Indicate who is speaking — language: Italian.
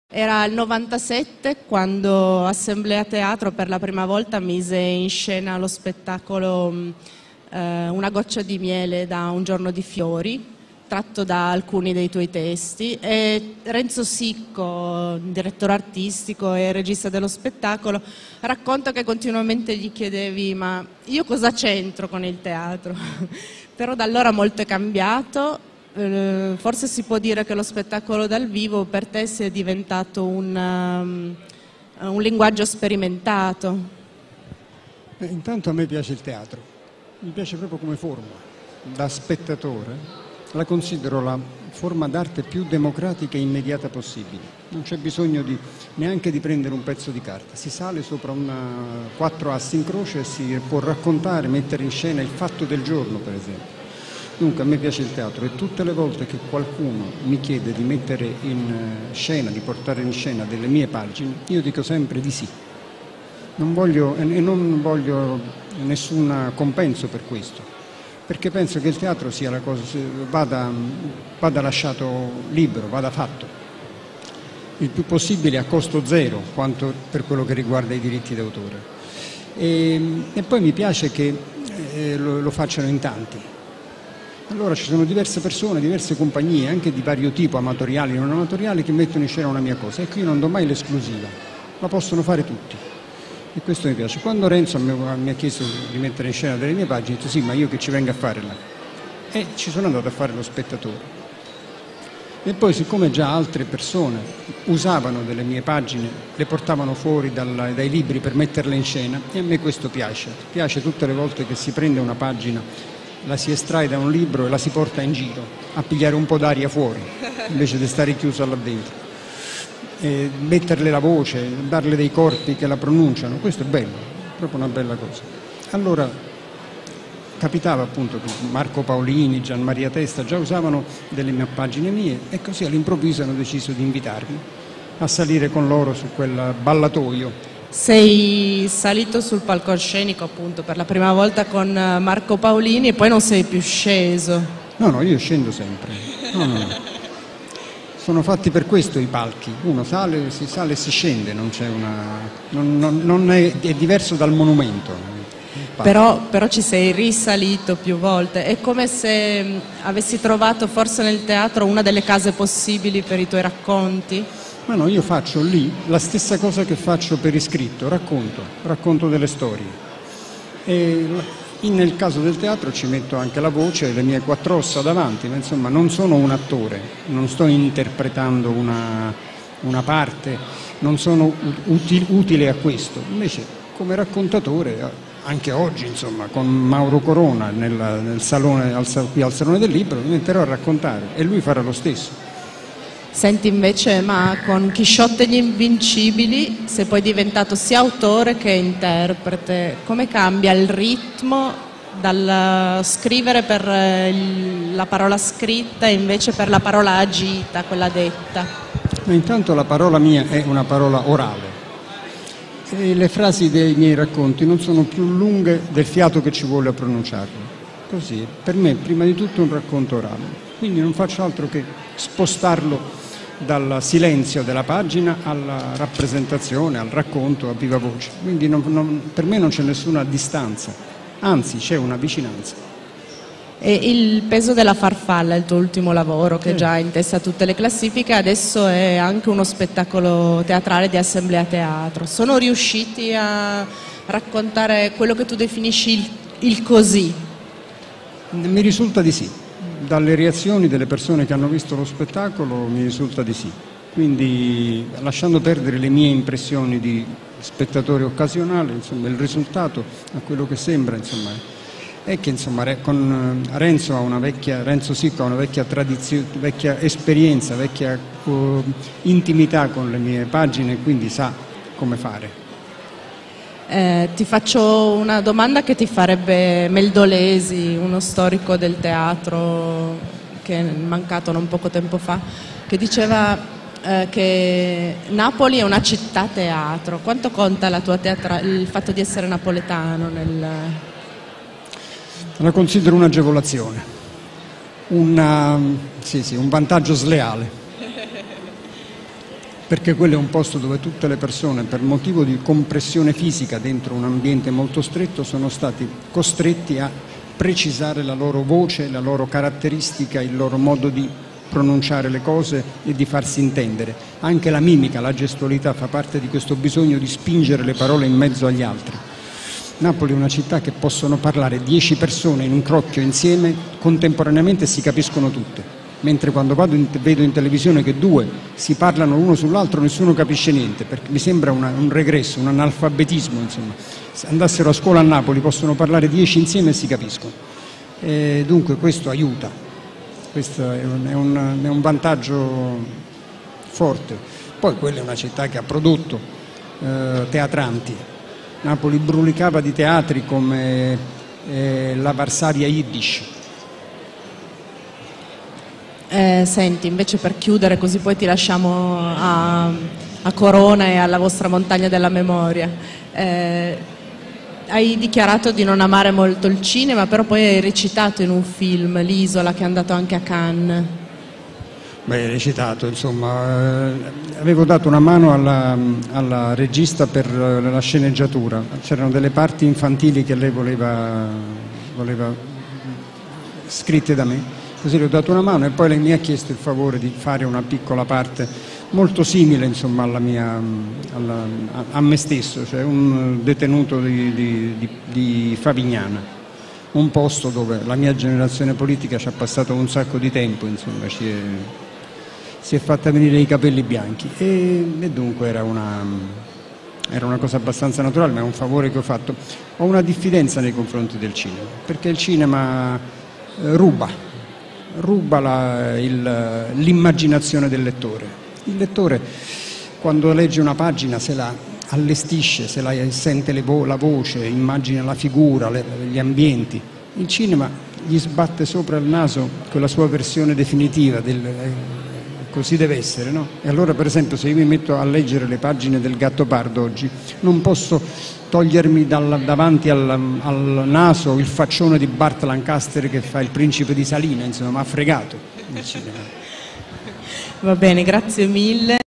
Speaker 1: Era il 97 quando Assemblea Teatro per la prima volta mise in scena lo spettacolo Una goccia di miele da un giorno di fiori, tratto da alcuni dei tuoi testi, e Renzo Sicco, direttore artistico e regista dello spettacolo, racconta che continuamente gli chiedevi: ma io cosa c'entro con il teatro? Però da allora molto è cambiato. Forse si può dire che lo spettacolo dal vivo per te sia diventato un linguaggio sperimentato.
Speaker 2: Intanto a me piace il teatro, mi piace proprio come forma. Da spettatore la considero la forma d'arte più democratica e immediata possibile. Non c'è bisogno neanche di prendere un pezzo di carta, si sale sopra quattro assi in croce e si può raccontare, mettere in scena il fatto del giorno, per esempio. Dunque a me piace il teatro e tutte le volte che qualcuno mi chiede di mettere in scena, di portare in scena delle mie pagine, io dico sempre di sì. Non voglio nessun compenso per questo, perché penso che il teatro sia la cosa, vada lasciato libero, vada fatto, il più possibile a costo zero, quanto per quello che riguarda i diritti d'autore. E poi mi piace che lo facciano in tanti. Allora ci sono diverse persone, diverse compagnie, anche di vario tipo, amatoriali e non amatoriali, che mettono in scena una mia cosa. E qui non do mai l'esclusiva, la possono fare tutti. E questo mi piace. Quando Renzo mi ha chiesto di mettere in scena delle mie pagine, ho detto sì, ma io che ci vengo a fare là? E ci sono andato a fare lo spettatore. E poi, siccome già altre persone usavano delle mie pagine, le portavano fuori dai libri per metterle in scena, e a me questo piace. Piace tutte le volte che si prende una pagina, la si estrae da un libro e la si porta in giro a pigliare un po' d'aria fuori invece di stare chiusa là dentro, e metterle la voce, darle dei corpi che la pronunciano. Questo è bello, è proprio una bella cosa. Allora capitava appunto che Marco Paolini, Gian Maria Testa già usavano delle mie pagine mie, e così all'improvviso hanno deciso di invitarmi a salire con loro su quel ballatoio.
Speaker 1: Sei salito sul palcoscenico appunto per la prima volta con Marco Paolini e poi non sei più sceso.
Speaker 2: No, io scendo sempre. No. Sono fatti per questo i palchi. Uno sale, si sale e si scende, non c'è è diverso dal monumento.
Speaker 1: Però ci sei risalito più volte. È come se avessi trovato forse nel teatro una delle case possibili per i tuoi racconti.
Speaker 2: Ma no, io faccio lì la stessa cosa che faccio per iscritto, racconto delle storie. E nel caso del teatro ci metto anche la voce e le mie quattro ossa davanti, ma insomma non sono un attore, non sto interpretando una parte, non sono utile a questo. Invece come raccontatore, anche oggi insomma, con Mauro Corona nel salone, qui al Salone del Libro, mi metterò a raccontare e lui farà lo stesso.
Speaker 1: Senti invece, ma con Chisciotte e gli Invincibili sei poi diventato sia autore che interprete. Come cambia il ritmo dal scrivere per la parola scritta e invece per la parola agita, quella detta?
Speaker 2: Ma intanto la parola mia è una parola orale e le frasi dei miei racconti non sono più lunghe del fiato che ci vuole a pronunciarle. Così, per me prima di tutto è un racconto orale, quindi non faccio altro che spostarlo dal silenzio della pagina alla rappresentazione, al racconto a viva voce. Quindi per me non c'è nessuna distanza, anzi c'è una vicinanza.
Speaker 1: E il peso della farfalla, il tuo ultimo lavoro che già in testa a tutte le classifiche, adesso è anche uno spettacolo teatrale di Assemblea Teatro. Sono riusciti a raccontare quello che tu definisci il così?
Speaker 2: Mi risulta di sì. Dalle reazioni delle persone che hanno visto lo spettacolo mi risulta di sì. Quindi, lasciando perdere le mie impressioni di spettatore occasionale, insomma, il risultato, a quello che sembra, insomma, è che insomma, con Renzo Sicco ha una vecchia tradizione, vecchia esperienza, vecchia intimità con le mie pagine, quindi sa come fare.
Speaker 1: Ti faccio una domanda che ti farebbe Meldolesi, uno storico del teatro che è mancato non poco tempo fa, che diceva che Napoli è una città teatro. Quanto conta il fatto di essere napoletano
Speaker 2: La considero un'agevolazione, un vantaggio sleale. perché quello è un posto dove tutte le persone, per motivo di compressione fisica dentro un ambiente molto stretto, sono stati costretti a precisare la loro voce, la loro caratteristica, il loro modo di pronunciare le cose e di farsi intendere. Anche la mimica, la gestualità fa parte di questo bisogno di spingere le parole in mezzo agli altri. Napoli è una città che possono parlare 10 persone in un crocchio insieme contemporaneamente e si capiscono tutte. Mentre quando vedo in televisione che 2 si parlano l'uno sull'altro nessuno capisce niente, perché mi sembra un regresso, un analfabetismo, insomma. Se andassero a scuola a Napoli possono parlare 10 insieme e si capiscono. Dunque questo aiuta, questo è un vantaggio forte. Poi quella è una città che ha prodotto teatranti. Napoli brulicava di teatri come la Varsavia Yiddish.
Speaker 1: Senti, invece per chiudere, così poi ti lasciamo a Corona e alla vostra montagna della memoria. Hai dichiarato di non amare molto il cinema, però poi hai recitato in un film, L'Isola, che è andato anche a Cannes.
Speaker 2: Beh, recitato, insomma, avevo dato una mano alla regista per la sceneggiatura. C'erano delle parti infantili che lei voleva scritte da me. Così le ho dato una mano e poi lei mi ha chiesto il favore di fare una piccola parte molto simile, insomma, a me stesso, cioè un detenuto di Favignana, un posto dove la mia generazione politica ci ha passato un sacco di tempo, insomma, si è fatta venire i capelli bianchi e dunque era una cosa abbastanza naturale, ma è un favore che ho fatto. Ho una diffidenza nei confronti del cinema, perché il cinema ruba l'immaginazione del lettore. Il lettore quando legge una pagina se la allestisce, sente la voce, immagina la figura, gli ambienti. Il cinema gli sbatte sopra il naso quella sua versione definitiva così deve essere, no? E allora, per esempio, se io mi metto a leggere le pagine del Gattopardo oggi, non posso togliermi davanti al naso il faccione di Burt Lancaster che fa il principe di Salina, insomma, mi ha fregato il cinema.
Speaker 1: Va bene, grazie mille.